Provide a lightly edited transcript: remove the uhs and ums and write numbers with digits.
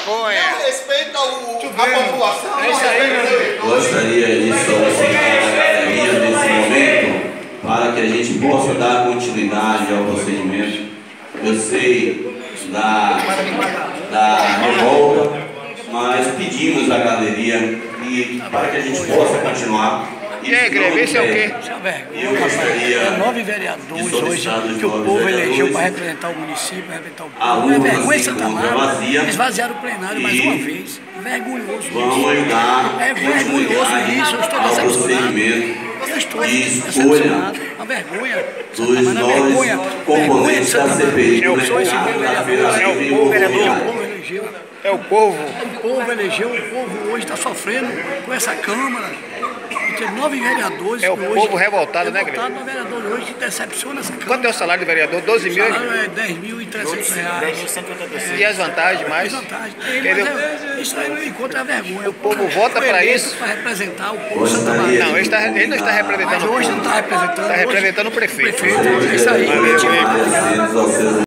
vergonha. Não respeita a população. É isso aí, meu Deus. Gostaria de solicitar a galeria nesse momento para que a gente possa dar continuidade ao procedimento. Eu sei da revolta, mas pedimos à galeria para que a gente possa continuar. E aí, Grêmio, esse é o quê? Eu gostaria É 9 vereadores hoje que o povo elegeu para representar o município, para representar o povo. urna É vergonha se Santa encontra Marta. vazia. Eles vaziaram o plenário mais uma vez. Vergonhoso Vamos isso. ajudar É vergonhoso isso. Eu estou ao decepcionado. procedimento Eu estou de decepcionado. Uma vergonha. dos Santa Marta, novos vergonha. componentes da CPI. É o Sou esse meu vereador. É o povo, vereador. O povo elegeu. É o povo. O povo elegeu, o povo hoje está sofrendo com essa Câmara. Tem 9 vereadores. É o que hoje, povo revoltado, né, Grêmio? revoltado, vereador hoje que decepciona essa Câmara. Quanto é o salário do vereador? 12 O mil? salário é R$10.300. E as vantagens mais? Vantagem. Entendeu? Isso aí não encontra a vergonha. O povo vota pra isso? Para representar o povo de Santa Marta. Não, ele não está representando Mas o hoje povo. não está representando. Está representando o prefeito. É isso aí. Agradecidos aos seus